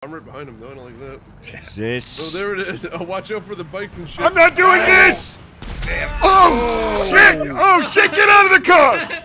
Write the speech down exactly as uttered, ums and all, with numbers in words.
I'm right behind him though, I don't like that. Jesus. Oh, there it is. Oh, watch out for the bikes and shit. I'm not doing oh. this! Oh, oh, shit! Oh, shit, get out of the car!